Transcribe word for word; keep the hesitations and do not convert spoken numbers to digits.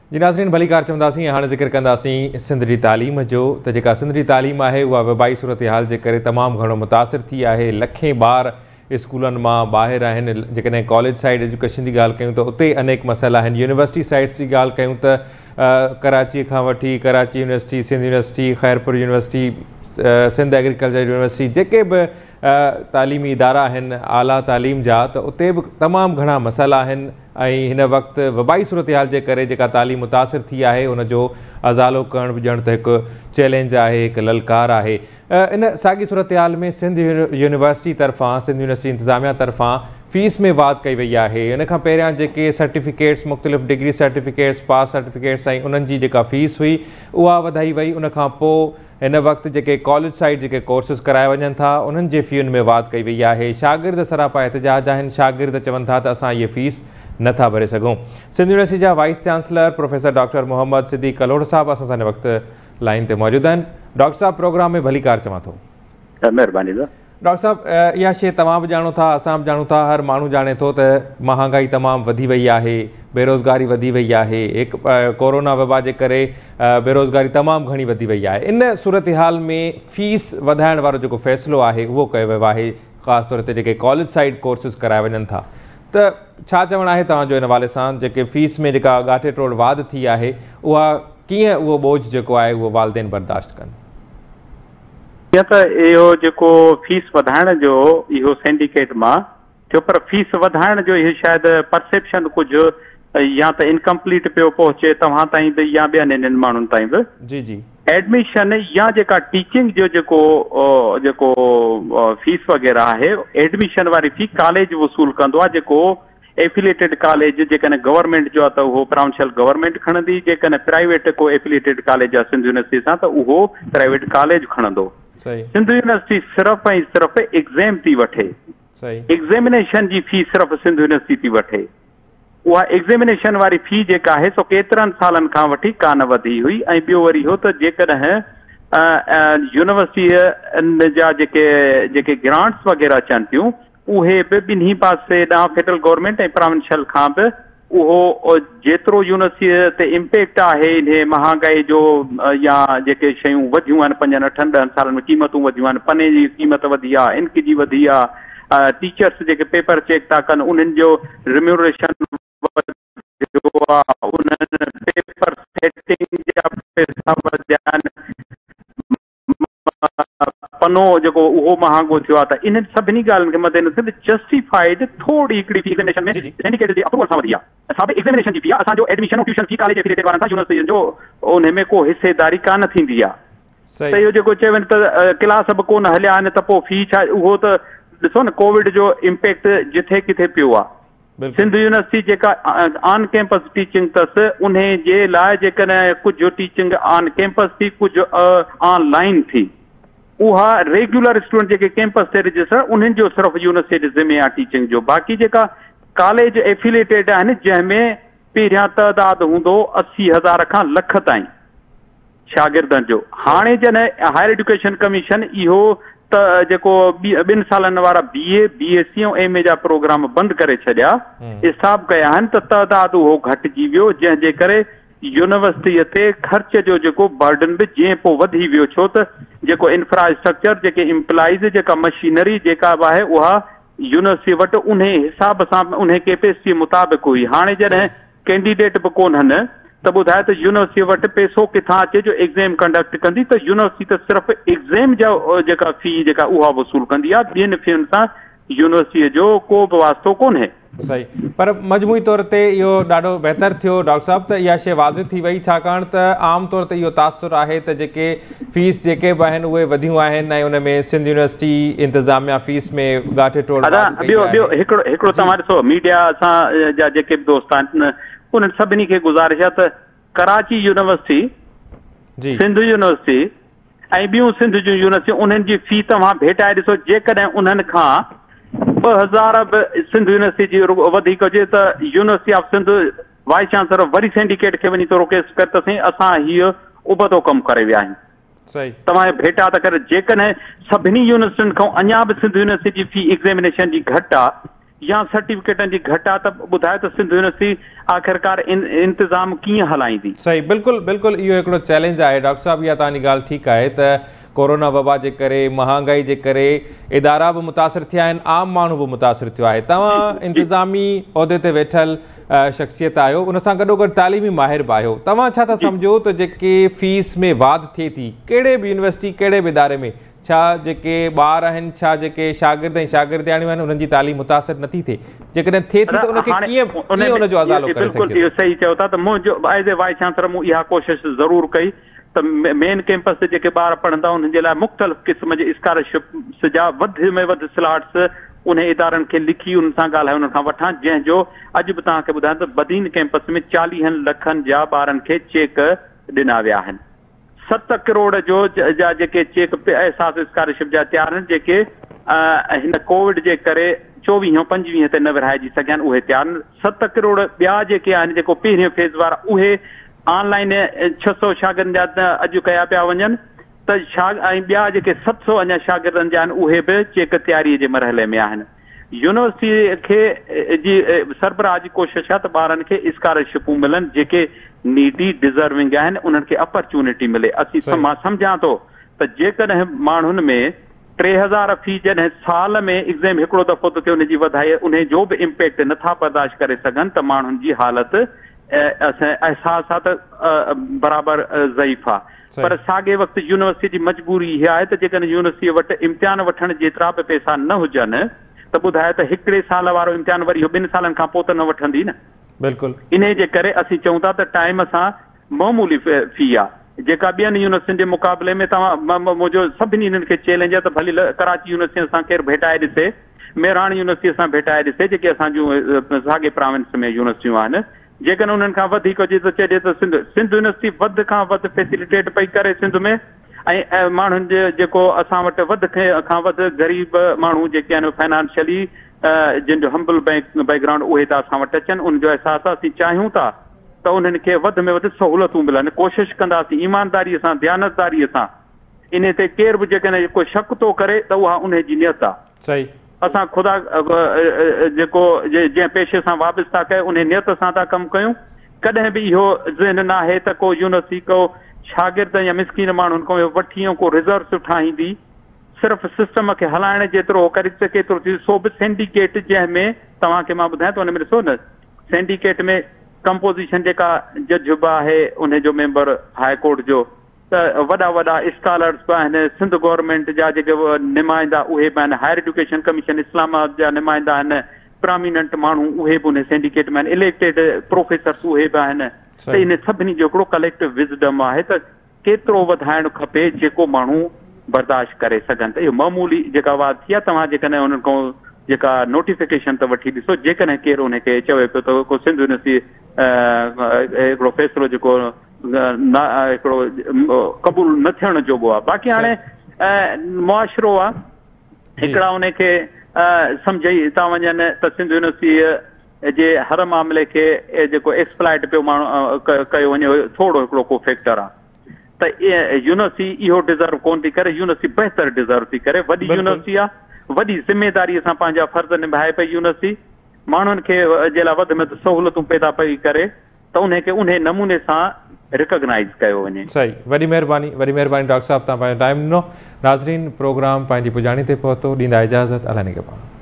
जी नाज़रीन भली कार चवंदासीं। हाणे ज़िक्र कंदासीं सिंध जी तालीम जो त जेका सिंध जी तालीम आहे उहा वबाई सूरत हाल जे करे तमामु घणो मुतासिर थी आहे। लखें ॿार स्कूलनि मां ॿाहिरि आहिनि। जेकॾहिं कॉलेज साइड एजुकेशन जी ॻाल्हि कयूं त उते अनेक मसइला आहिनि। यूनिवर्सिटी साइड्स जी ॻाल्हि कयूं त कराची खां वठी Karachi university, Sindh university, Khairpur university, Sindh agriculture university, जेके बि तालीमी इदारा आहिनि आला तालीम जा, त उते बि तमामु घणा मसइला आहिनि। ऐं हिन वक़्तु वबाई सूरत हाल जे करे जेका तालीम मुतासिर थी आहे उनजो अज़ालो करणु बि ॼण त हिकु चैलेंज आहे, हिकु ललकार आहे। इन साॻी सूरत हाल में सिंध यूनिवर्सिटी तरफ़ां, सिंध यूनिवर्सिटी इंतिज़ामिया तरफ़ां फ़ीस में वाध कई वई आहे। इन खां पहिरियां जेके सर्टिफिकेट्स, मुख़्तलिफ़ डिग्री सर्टिफिकेट्स, पास सर्टिफिकेट्स ऐं उन्हनि जी जेका फ़ीस हुई उहा वधाई वई। उन खां पोइ हिन वक़्तु जेके कॉलेज साइड जेके कोर्सिस कराए वञनि था उन्हनि जे फ़ीयुनि में वाध कई वई आहे। शागिर्द सरापा एहतजाज आहिनि। शागिर्द चवनि था त असां इहे फ़ीस नथा भरे सघूं। सिंध यूनिवर्सिटी जा vice chancellor professor doctor Mohammad Siddique Kalhoro साहब असां सां हिन वक़्तु लाइन ते मौजूद आहिनि। डॉक्टर साहब प्रोग्राम में भली कार चवां थो। महिरबानी। डॉक्टर साहब इहा शइ तव्हां बि ॼाणो था, असां बि ॼाणूं था, हर माण्हू ॼाणे थो त महांगाई तमामु वधी वई आहे, बेरोज़गारी वधी वई आहे। हिकु कोरोना वबा जे करे बेरोज़गारी तमामु घणी वधी वई आहे। इन सूरत हाल में फ़ीस वधाइण वारो जेको फ़ैसिलो आहे उहो कयो वियो आहे, ख़ासि तौर ते जेके कॉलेज साइड कोर्सिस कराए वञनि था। त छा चवणु आहे तव्हांजो हिन हवाले सां? जेके फ़ीस में जेका ॻाठे टोड़ वाध थी आहे उहा कीअं उहो बोझ जेको आहे उहो वालदेन बर्दाश्त कनि? या त इहो जेको फ़ीस वधाइण जो इहो सिंडिकेट मां थियो, पर फ़ीस वधाइण जो इहो शायदि परसेप्शन कुझु या त इनकम्पलीट पियो पहुचे तव्हां ताईं बि या ॿियनि इन्हनि माण्हुनि ताईं बि। जी जी एडमिशन या जेका टीचिंग जो जेको जेको फीस वग़ैरह आहे, एडमिशन वारी फ़ी कॉलेज वसूल कंदो आहे। जेको एफिलेटेड कॉलेज जेकॾहिं गवर्नमेंट जो आहे त उहो प्राउंशल गवर्नमेंट खणंदी, जेकॾहिं प्राइवेट को एफिलेटेड कॉलेज आहे सिंध यूनिवर्सिटी सां त उहो प्राइवेट कॉलेज खणंदो। सिंध यूनिवर्सिटी सिर्फ़ ऐं सिर्फ़ एग्ज़ाम थी वठे, एग्ज़ामिनेशन जी फी सिर्फ़ सिंध यूनिवर्सिटी थी वठे। उहा एग्ज़ामिनेशन वारी फी जेका आहे सो केतिरनि सालनि खां वठी कान वधी हुई। ऐं ॿियो वरी हो त जेकॾहिं यूनिवर्सिटी जा जेके जेके ग्रांट्स वग़ैरह अचनि थियूं उहे बि ॿिन्ही पासे ॾांहुं फेडरल गवर्नमेंट ऐं प्राविंशियल खां बि उहो जेतिरो यूनिवर्सिटीअ ते इम्पैक्ट आहे इन महांगाई जो या जेके शयूं वधियूं आहिनि पंजनि अठनि ॾहनि सालनि में, क़ीमतूं वधियूं आहिनि, पने जी क़ीमत वधी आहे, इंक जी वधी आहे, टीचर्स जेके पेपर चेक था कनि उन्हनि जो रिम्यूनरेशन पेपर सेटिंग जा पैसा वधिया आहिनि, पनो जेको उहो महांगो थियो आहे। त इन्हनि सभिनी ॻाल्हियुनि खे मद्देनज़र जस्टिफाइड थोरी हिकिड़ी फी एग्ज़ामिनेशन में सिंडिकेट जे अप्रूवल सां वधी आहे। असां बि एग्ज़ामिनेशन जी फी आहे, असांजो admission tuition fee college affiliated वारनि सां यूनिवर्सिटी जो उन में को हिसेदारी कान थींदी आहे। त इहो जेको चवनि त क्लास बि कोन हलिया आहिनि त पोइ फी छा, उहो त ॾिसो न कोविड जो इम्पैक्ट जिथे किथे पियो आहे। सिंध यूनिवर्सिटी जेका ऑन कैंपस टीचिंग अथसि उन जे लाइ जेकॾहिं कुझु टीचिंग ऑन कैंपस थी, कुझु ऑनलाइन थी, उहा रेगुलर स्टूडेंट जेके कैंपस ते रजिस्टर उन्हनि जो सिर्फ़ु यूनिवर्सिटी ज़िम्मे आहे टीचिंग जो। बाक़ी जेका कॉलेज एफिलेटेड आहिनि जंहिंमें पहिरियां तइदादु हूंदो असी हज़ार खां लख ताईं शागिर्दनि जो, हाणे जॾहिं हायर एजुकेशन कमीशन इहो त जेको ॿिनि सालनि वारा B A B S C ऐं एम ए जा प्रोग्राम बंदि करे छॾिया, हिसाब कया आहिनि त तइदादु उहो घटिजी वियो, जंहिंजे करे यूनिवर्सिटीअ ते ख़र्च जो जेको बर्डन बि जीअं पोइ वधी वियो। छो त जेको इंफ्रास्ट्रक्चर, जेके इम्प्लाइज़, जेका मशीनरी जेका बि आहे उहा यूनिवर्सिटी वटि उन हिसाब सां उन कैपेसिटी मुताबिक़ हुई। हाणे जॾहिं कैंडिडेट बि कोन्हनि त ॿुधाए त यूनिवर्सिटी वटि पैसो किथां अचे जो एग्ज़ाम कंडक्ट कंदी, त यूनिवर्सिटी त सिर्फ़ु एग्ज़ाम जा जेका फी जेका उहा वसूल कंदी आहे, ॿियनि फीयुनि सां यूनिवर्सिटीअ जो को बि वास्तो कोन्हे। सही, पर मजमूई तौर ते इहो ॾाढो बहितर थियो डॉक्टर साहब त इहा शइ वाज़िह थी वई, छाकाणि त आम तौर ते इहो तासुर आहे त जेके फ़ीस जेके बि आहिनि उहे वधियूं आहिनि ऐं उन में सिंध यूनिवर्सिटी इंतिज़ामिया फ़ीस में ॻाठे टोड़। ॿियो ॿियो हिकिड़ो हिकिड़ो तव्हां ॾिसो मीडिया असां जा जेके बि दोस्त आहिनि उन्हनि सभिनी खे गुज़ारिश आहे त कराची यूनिवर्सिटी, सिंध यूनिवर्सिटी ऐं ॿियूं सिंध जूं यूनिवर्सिटियूं उन्हनि जी फ़ी तव्हां भेटाए ॾिसो। जेकॾहिं उन्हनि खां ॿ हज़ार बि सिंध यूनिवर्सिटी जी वधीक हुजे त university of Sindh vice chancellor वरी सिंडिकेट खे वञी थो रिक्वेस्ट करे त साईं असां हीअ उबतो कमु करे विया आहियूं, तव्हां भेटा त करे। जेकॾहिं सभिनी यूनिवर्सिटियुनि खां अञा बि सिंध यूनिवर्सिटी जी फी एग्ज़ामिनेशन जी घटि आहे, या सर्टिफिकेटनि जी घटि आहे त ॿुधायो त सिंध यूनिवर्सिटी आख़िरकार इन इंतज़ाम कीअं हलाईंदी? सही, बिल्कुलु बिल्कुलु इहो हिकिड़ो चैलेंज आहे डॉक्टर साहब। इहा तव्हांजी ॻाल्हि ठीकु आहे त कोरोना वबा जे करे, महांगाई जे करे इदारा बि मुतासिर थिया आहिनि, आम माण्हू बि मुतासिर थियो आहे। तव्हां इंतिज़ामी उहिदे ते वेठल शख़्सियत आहियो, उन सां गॾोगॾु तालीमी माहिर बि आहियो। तव्हां छा था सम्झो त जेके फीस में वाध थिए थी कहिड़े बि यूनिवर्सिटी कहिड़े बि इदारे में, छा जेके ॿार आहिनि, छा जेके शागिर्द ऐं शागिर्दियाणियूं आहिनि उन्हनि जी तालीम मुतासिर नथी थिए? जेकॾहिं थिए थी त उनखे कीअं कीअं उनजो अज़ालो करे सघिजे? बिल्कुलु इहो सही चयो था त मुंहिंजो एज़ ए वाइस चांसलर मूं इहा कोशिशि ज़रूरु कई त मेन कैंपस ते जेके ॿार पढ़ंदा उन्हनि जे लाइ मुख़्तलिफ़ क़िस्म जे स्कॉलरशिप जा वधि में वधि स्लॉट्स उन इदारनि खे लिखी उन सां ॻाल्हाए उन खां वठां, जंहिंजो अॼु बि तव्हांखे ॿुधायां त बदीन कैंपस में चालीहनि लखनि जा ॿारनि खे चेक ॾिना विया आहिनि। सत करोड़ जो जा जेके चेक एहसास स्कॉलरशिप जा तयार आहिनि, जेके हिन कोविड जे करे चोवीह पंजवीह ते न विरहाइजी सघिया आहिनि, उहे तयार आहिनि। सत करोड़ ॿिया जेके आहिनि जेको पहिरियों फेज़ वारा, उहे ऑनलाइन छह सौ शागिर्दनि जा अॼु कया पिया वञनि त शा ऐं ॿिया जेके सत सौ अञा शागिर्दनि जा आहिनि उहे बि चेक तयारीअ जे मरहले में आहिनि। यूनिवर्सिटी खे जी सरबराह जी कोशिशि आहे त ॿारनि खे स्कॉलरशिपूं मिलनि जेके नीडी डिज़र्विंग आहिनि, उन्हनि खे अपॉर्चुनिटी मिले। असीं मां सम्झां थो त जेकॾहिं माण्हुनि में टे हज़ार फी जॾहिं साल में एग्ज़ाम हिकिड़ो दफ़ो थो थिए उनजी वधाई, उन जो बि इम्पैक्ट नथा बर्दाश्त करे सघनि त माण्हुनि जी हालति एहसास आहे त बराबरि ज़ईफ़ आहे। पर साॻे वक़्तु यूनिवर्सिटी जी मजबूरी इहा आहे त जेकॾहिं यूनिवर्सिटी वटि इम्तिहान वठण जेतिरा बि पैसा न हुजनि त ॿुधायो त हिकिड़े साल वारो इम्तिहान वरी इहो ॿिनि सालनि खां पोइ त न वठंदी न। बिल्कुलु इन जे करे असीं चऊं था त टाइम सां मामूली फी आहे जेका ॿियनि यूनिवर्सिटियुनि जे मुक़ाबले में। तव्हां मुंहिंजो सभिनी हिननि खे चैलेंज आहे त भली कराची यूनिवर्सिटी सां केरु भेटाए ॾिसे, मेरान यूनिवर्सिटी सां भेटाए ॾिसे, जेके असांजूं साॻे प्रोविंस में यूनिवर्सिटियूं आहिनि। जेकॾहिं उन्हनि खां वधीक हुजे त चइजे त सिंध सिंध यूनिवर्सिटी वधि खां वधि फैसिलिटेट पई करे सिंध में, ऐं माण्हुनि जे जेको असां वटि वधि खां वधि ग़रीब माण्हू जेके आहिनि फाइनेंशियली जिन जो हम्बल बैंक बैकग्राउंड उहे त असां वटि अचनि। उनजो अहसासु असीं चाहियूं था त उन्हनि खे वधि में वधि सहूलियतूं मिलनि। कोशिशि कंदासीं ईमानदारीअ सां, दयानतदारीअ सां। इन ते केर बि जेकॾहिं कोई शक थो करे त उहा उन जी नियत आहे। सही, असां ख़ुदा जेको जंहिं पेशे सां वाबस्ता कयो उन नियत सां था कमु कयूं। कॾहिं बि इहो ज़हन न आहे त को यूनिवर्सिटी को शागिर्द या मिसकीन माण्हुनि खां वठी को रिज़र्व ठाहींदी। सिर्फ़ु सिस्टम खे हलाइण जेतिरो करे सघे थो थी सो बि सिंडिकेट जंहिंमें तव्हांखे मां ॿुधायां थो, हुन में ॾिसो न सिंडिकेट में कंपोज़िशन जेका जज बि आहे उनजो मेंबर हाई कोर्ट जो, त वॾा वॾा स्कॉलर्स बि आहिनि, सिंध गवर्नमेंट जा जेके नुमाइंदा उहे बि आहिनि, हायर एजुकेशन कमीशन इस्लामाबाद जा नुमाइंदा आहिनि, प्रोमिनेंट माण्हू उहे बि उन सिंडिकेट में आहिनि, इलेक्टेड प्रोफेसर्स उहे बि आहिनि। त इन सभिनी जो हिकिड़ो कलेक्टिव विज़डम आहे त केतिरो वधाइणु खपे जेको माण्हू बर्दाश्त करे सघनि। त इहो मामूली जेका वाद थी आहे, तव्हां जेकॾहिं उन्हनि खां जेका नोटिफिकेशन त वठी ॾिसो, जेकॾहिं केरु उनखे चवे पियो त को सिंध यूनिवर्सिटी हिकिड़ो फ़ैसिलो जेको हिकिड़ो क़बूल न थियण जोॻो आहे। बाक़ी हाणे मुआशिरो आहे, हिकिड़ा उनखे सम्झी था वञनि त सिंध यूनिवर्सिटी जे हर मामले खे जेको एक्सप्लाइट पियो माण्हू कयो वञे, थोरो हिकिड़ो को फैक्टर आहे त यूनिवर्सिटी इहो डिज़र्व कोन थी करे, यूनिवर्सिटी बहितर डिज़र्व थी करे। वॾी यूनिवर्सिटी आहे, वॾी ज़िमेदारीअ सां पंहिंजा फ़र्ज़ निभाए पई यूनिवर्सिटी, माण्हुनि खे जे लाइ वधि में वधि सहूलियतूं पैदा पई करे त उनखे उन नमूने सां रिकॉग्नाइज़ कयो वञे। सही, वॾी महिरबानी, वॾी महिरबानी डॉक्टर साहब, तव्हां पंहिंजो टाइम ॾिनो। नाज़रीन, प्रोग्राम पंहिंजी पुॼाणी ते पहुतो, ॾींदा इजाज़त, अलाह निगहबान।